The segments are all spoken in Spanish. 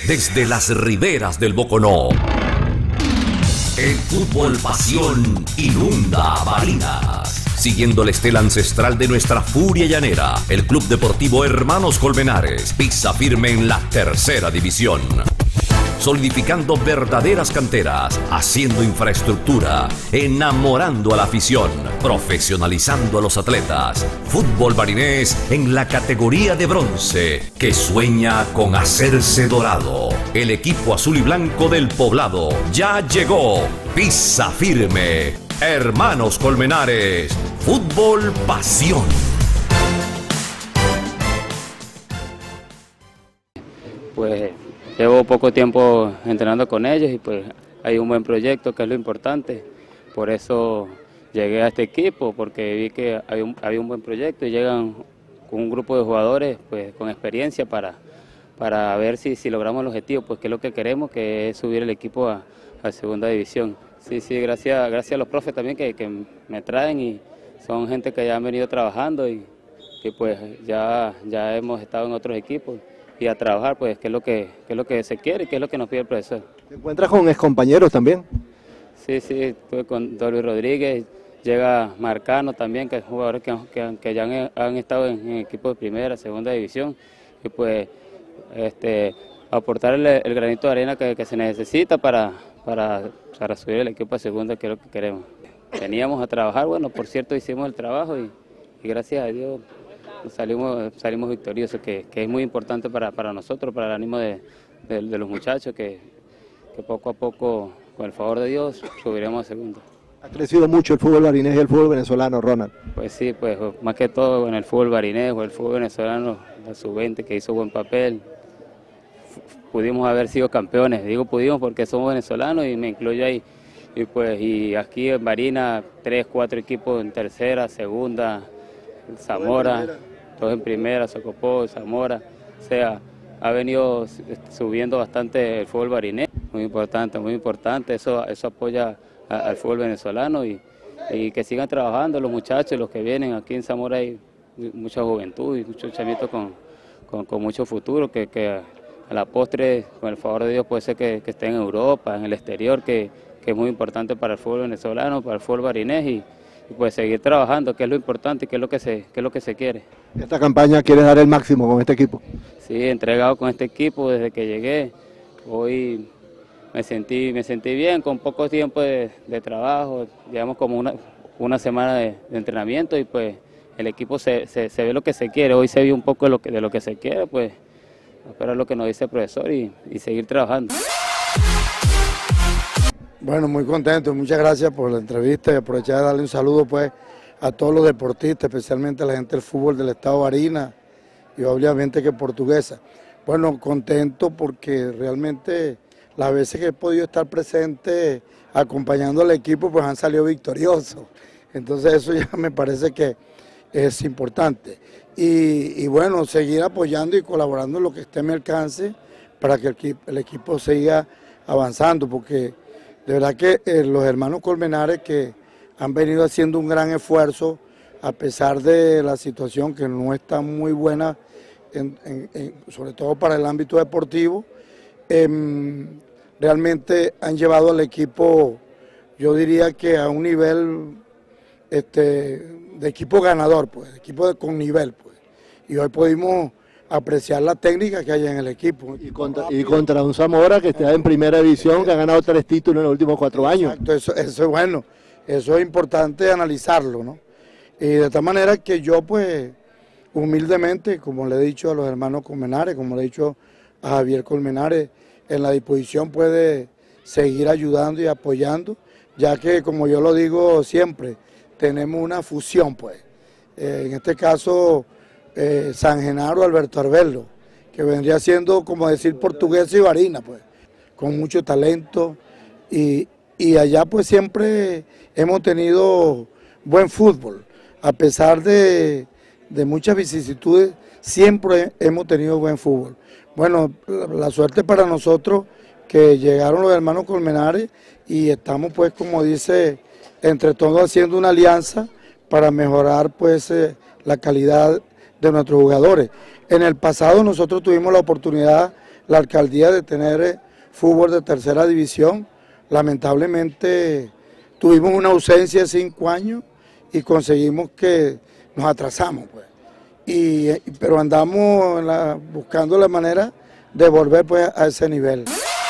desde las riberas del Boconó. El fútbol pasión inunda Barinas. Siguiendo la estela ancestral de nuestra furia llanera, el Club Deportivo Hermanos Colmenares pisa firme en la tercera división. Solidificando verdaderas canteras, haciendo infraestructura, enamorando a la afición, profesionalizando a los atletas. Fútbol barinés en la categoría de bronce, que sueña con hacerse dorado. El equipo azul y blanco del Poblado ya llegó. Pisa firme. Hermanos Colmenares, fútbol pasión. Pues llevo poco tiempo entrenando con ellos y pues hay un buen proyecto que es lo importante. Por eso llegué a este equipo, porque vi que había un buen proyecto y llegan con un grupo de jugadores pues con experiencia para ver si logramos el objetivo, pues que es lo que queremos, que es subir el equipo a segunda división. Sí, gracias a los profes también que me traen, y son gente que ya han venido trabajando y pues ya hemos estado en otros equipos. Y a trabajar, pues, qué es lo que se quiere y qué es lo que nos pide el profesor. ¿Te encuentras con excompañeros también? Sí, estuve con Dolby Rodríguez, llega Marcano también, que es jugadores que ya han estado en equipos de primera, segunda división, y pues aportarle el granito de arena que se necesita para subir el equipo a segunda, que es lo que queremos. Veníamos a trabajar, bueno, por cierto, hicimos el trabajo y gracias a Dios salimos victoriosos, que es muy importante para nosotros, para el ánimo de los muchachos, que poco a poco, con el favor de Dios, subiremos a segunda. Ha crecido mucho el fútbol barinés y el fútbol venezolano, Ronald. Pues sí, pues más que todo en el fútbol barinés o el fútbol venezolano, la sub-20 que hizo buen papel. Pudimos haber sido campeones, digo pudimos porque somos venezolanos y me incluyo ahí. Y aquí en Barinas, 3, 4 equipos en tercera, segunda, Zamora, todos en primera, Socopó, Zamora. O sea, ha venido subiendo bastante el fútbol barinés, muy importante, eso apoya al fútbol venezolano y que sigan trabajando los muchachos, los que vienen. Aquí en Zamora hay mucha juventud y muchos chamitos con mucho futuro, que a la postre, con el favor de Dios, puede ser que estén en Europa, en el exterior, que es muy importante para el fútbol venezolano, para el fútbol barinés y pues seguir trabajando, que es lo importante y que es lo que se quiere. ¿Esta campaña quieres dar el máximo con este equipo? Sí, entregado con este equipo desde que llegué. Hoy me sentí bien, con poco tiempo de trabajo, digamos como una semana de entrenamiento, y pues el equipo se ve lo que se quiere. Hoy se vio un poco de lo que se quiere, pues esperar lo que nos dice el profesor y seguir trabajando. Bueno, muy contento, muchas gracias por la entrevista y aprovechar de darle un saludo pues a todos los deportistas, especialmente a la gente del fútbol del estado de Barinas y obviamente que Portuguesa. Bueno, contento porque realmente las veces que he podido estar presente acompañando al equipo pues han salido victoriosos. Entonces eso ya me parece que es importante. Y bueno, seguir apoyando y colaborando en lo que esté a mi alcance para que el equipo siga avanzando, porque de verdad que los hermanos Colmenares que han venido haciendo un gran esfuerzo, a pesar de la situación que no está muy buena, sobre todo para el ámbito deportivo, realmente han llevado al equipo, yo diría que a un nivel de equipo ganador, pues, equipo con nivel, pues. Y hoy pudimos apreciar la técnica que hay en el equipo. Y contra un Zamora que está en primera división, que ha ganado 3 títulos en los últimos 4 años. Exacto, eso es bueno, eso es importante analizarlo, ¿no? Y de tal manera que yo pues humildemente, como le he dicho a los hermanos Colmenares, como le he dicho a Javier Colmenares, en la disposición puede seguir ayudando y apoyando, ya que como yo lo digo siempre, tenemos una fusión pues, en este caso San Genaro, Alberto Arbelo, que vendría siendo como decir Portuguesa y Barinas, pues, con mucho talento y allá pues siempre hemos tenido buen fútbol, a pesar de muchas vicisitudes, siempre hemos tenido buen fútbol. Bueno, la suerte para nosotros que llegaron los hermanos Colmenares y estamos pues como dice, entre todos haciendo una alianza para mejorar pues la calidad de nuestros jugadores. En el pasado nosotros tuvimos la oportunidad la alcaldía de tener fútbol de tercera división. Lamentablemente tuvimos una ausencia de 5 años y conseguimos que nos atrasamos, pues. Pero andamos buscando la manera de volver pues a ese nivel.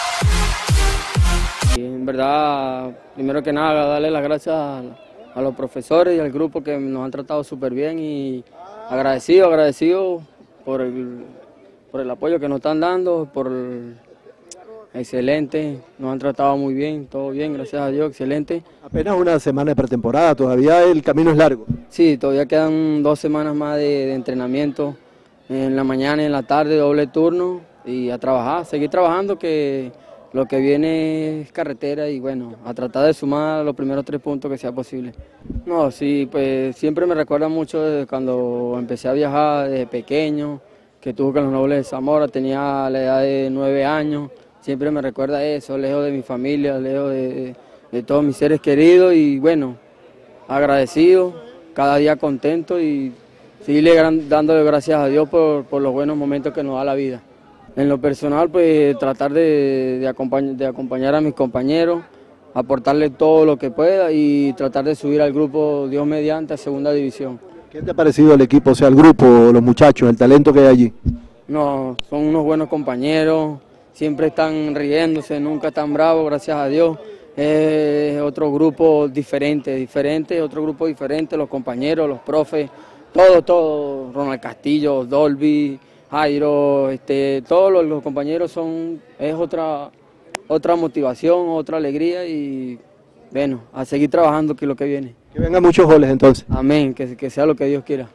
Y en verdad, primero que nada, darle las gracias a los profesores y al grupo que nos han tratado súper bien y agradecido por el apoyo que nos están dando, excelente, nos han tratado muy bien, todo bien, gracias a Dios, excelente. Apenas una semana de pretemporada, todavía el camino es largo. Sí, todavía quedan 2 semanas más de entrenamiento, en la mañana y en la tarde, doble turno, y a trabajar, seguir trabajando, que lo que viene es carretera y bueno, a tratar de sumar los primeros 3 puntos que sea posible. No, sí, pues siempre me recuerda mucho de cuando empecé a viajar desde pequeño, que estuve con los Nobles de Zamora, tenía la edad de 9 años, siempre me recuerda eso, lejos de mi familia, lejos de todos mis seres queridos y bueno, agradecido, cada día contento y seguirle dándole gracias a Dios por los buenos momentos que nos da la vida. En lo personal, pues tratar de acompañar a mis compañeros, aportarle todo lo que pueda y tratar de subir al grupo, Dios mediante, a segunda división. ¿Qué te ha parecido el equipo, o sea, el grupo, los muchachos, el talento que hay allí? No, son unos buenos compañeros, siempre están riéndose, nunca están bravos, gracias a Dios. Es otro grupo diferente, otro grupo diferente, los compañeros, los profes, todo, Ronald Castillo, Dolby, Jairo, todos los compañeros es otra motivación, otra alegría y bueno, a seguir trabajando que es lo que viene. Que vengan muchos goles entonces. Amén, que sea lo que Dios quiera.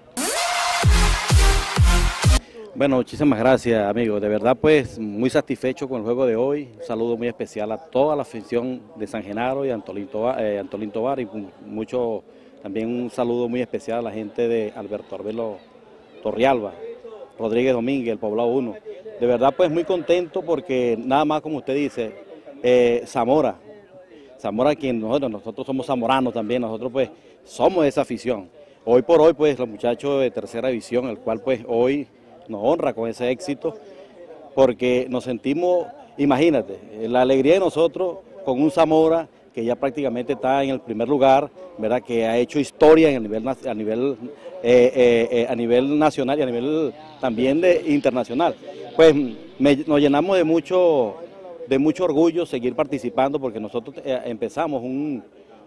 Bueno, muchísimas gracias, amigos. De verdad, pues, muy satisfecho con el juego de hoy. Un saludo muy especial a toda la afición de San Genaro y Antolín Tovar y también un saludo muy especial a la gente de Alberto Arbelo Torrealba, Rodríguez Domínguez, el Poblado 1. De verdad, pues, muy contento porque nada más, como usted dice, Zamora, quien nosotros somos zamoranos también, nosotros, pues, somos esa afición. Hoy por hoy, pues, los muchachos de tercera división, el cual, pues, hoy nos honra con ese éxito, porque nos sentimos, imagínate, la alegría de nosotros con un Zamora que ya prácticamente está en el primer lugar, ¿verdad? Que ha hecho historia a nivel nacional y a nivel también internacional. Pues nos llenamos de mucho orgullo seguir participando, porque nosotros empezamos un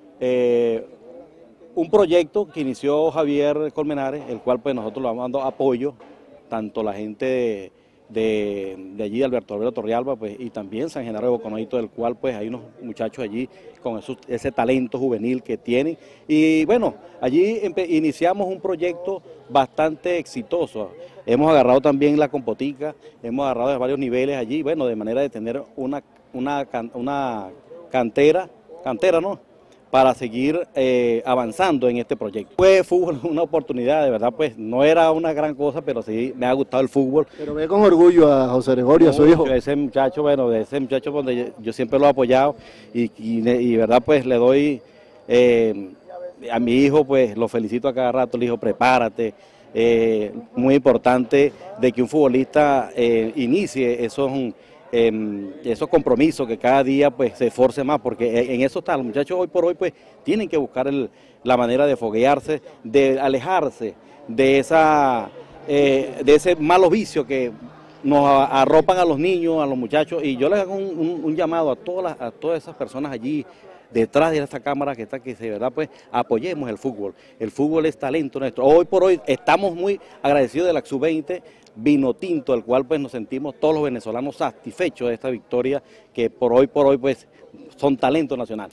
proyecto que inició Javier Colmenares, el cual pues nosotros le vamos dando apoyo, tanto la gente de allí, de Alberto Arbelo Torrealba, pues, y también San Genaro de Boconodito, del cual pues hay unos muchachos allí con ese talento juvenil que tienen. Y bueno, allí iniciamos un proyecto bastante exitoso. Hemos agarrado también la compotica, hemos agarrado de varios niveles allí, bueno, de manera de tener una cantera, ¿no?, para seguir avanzando en este proyecto. Fue fútbol una oportunidad, de verdad, pues no era una gran cosa, pero sí me ha gustado el fútbol. Pero ve con orgullo a José Gregorio, a su hijo. Ese muchacho, bueno, de ese muchacho donde yo siempre lo he apoyado y verdad, pues le doy a mi hijo, pues lo felicito a cada rato, le digo, prepárate. Muy importante de que un futbolista inicie esos compromisos, que cada día pues se esforce más, porque en eso está, los muchachos hoy por hoy pues tienen que buscar la manera de foguearse, de alejarse de ese malo vicio que nos arropan a los niños, a los muchachos, y yo les hago un llamado a todas esas personas allí detrás de esta cámara que de verdad pues apoyemos el fútbol. El fútbol es talento nuestro. Hoy por hoy estamos muy agradecidos de la Sub-20 vino tinto, el cual pues nos sentimos todos los venezolanos satisfechos de esta victoria, que por hoy pues son talento nacional.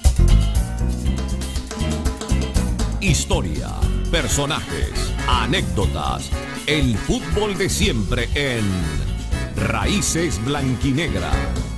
Historia, personajes, anécdotas, el fútbol de siempre en Raíces Blanquinegras.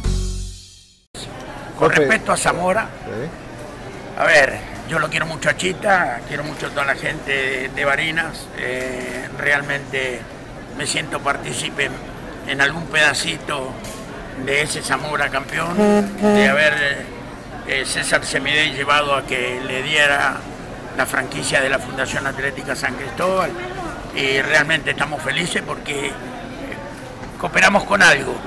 Con respecto a Zamora, a ver, yo lo quiero mucho a Chita, quiero mucho a toda la gente de Barinas, realmente me siento partícipe en algún pedacito de ese Zamora campeón, de haber César Semidey llevado a que le diera la franquicia de la Fundación Atlética San Cristóbal, y realmente estamos felices porque cooperamos con algo.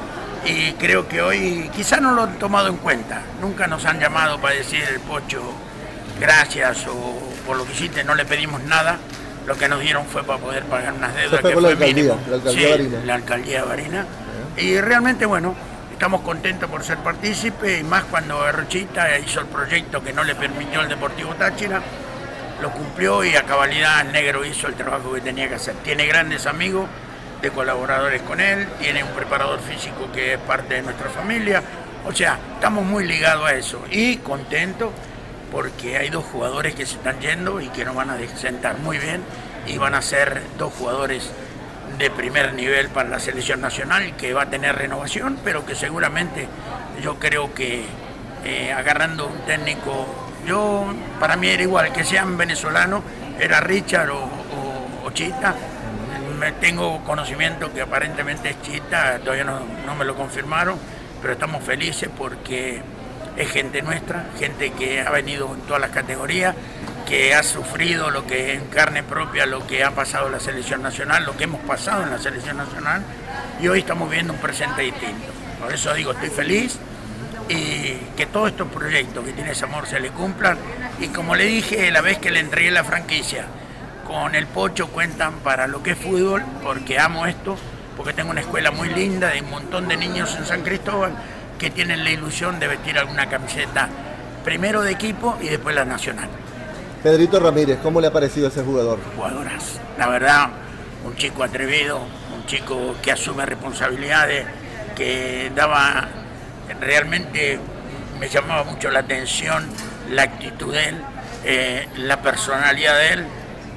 y creo que hoy quizá no lo han tomado en cuenta. Nunca nos han llamado para decir, el Pocho, gracias o por lo que hiciste, no le pedimos nada. Lo que nos dieron fue para poder pagar unas deudas que fue mínimo. La alcaldía Barina. La alcaldía Barina. Y realmente, bueno, estamos contentos por ser partícipes, y más cuando Rochita hizo el proyecto que no le permitió el Deportivo Táchira, lo cumplió y a cabalidad el negro hizo el trabajo que tenía que hacer. Tiene grandes amigos de colaboradores con él, tiene un preparador físico que es parte de nuestra familia, o sea, estamos muy ligados a eso y contentos porque hay 2 jugadores que se están yendo y que nos van a sentar muy bien y van a ser 2 jugadores de primer nivel para la selección nacional, que va a tener renovación, pero que seguramente yo creo que agarrando un técnico, para mí era igual, que sean venezolanos, era Richard o Chita. Tengo conocimiento que aparentemente es Chita, todavía no me lo confirmaron, pero estamos felices porque es gente nuestra, gente que ha venido en todas las categorías, que ha sufrido lo que en carne propia, lo que ha pasado en la selección nacional, lo que hemos pasado en la selección nacional, y hoy estamos viendo un presente distinto. Por eso digo, estoy feliz y que todos estos proyectos que tiene Zamor se le cumplan, y como le dije la vez que le entregué la franquicia, con el Pocho cuentan para lo que es fútbol, porque amo esto, porque tengo una escuela muy linda de un montón de niños en San Cristóbal que tienen la ilusión de vestir alguna camiseta, primero de equipo y después la nacional. Pedrito Ramírez, ¿cómo le ha parecido ese jugador? Jugadoras, la verdad, un chico atrevido, un chico que asume responsabilidades, que daba, realmente me llamaba mucho la atención la actitud de él, la personalidad de él,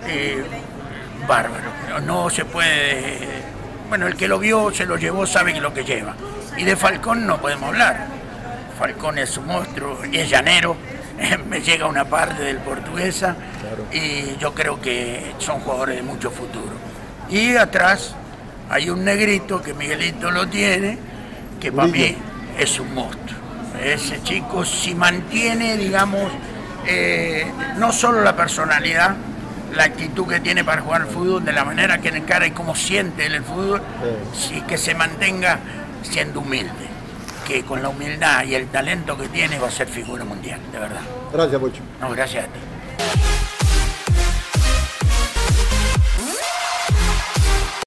bárbaro. No se puede, bueno, el que lo vio, se lo llevó, sabe lo que lleva. Y de Falcón no podemos hablar. Falcón es un monstruo y es llanero. Me llega una parte del Portuguesa, claro. Y yo creo que son jugadores de mucho futuro. Y atrás hay un negrito que Miguelito lo tiene, que para mí es un monstruo. Ese chico, si mantiene, digamos, no solo la personalidad, la actitud que tiene para jugar al fútbol, de la manera que encara y cómo siente él el fútbol, sí, que se mantenga siendo humilde, que con la humildad y el talento que tiene va a ser figura mundial, de verdad. Gracias, Pocho. No, gracias a ti.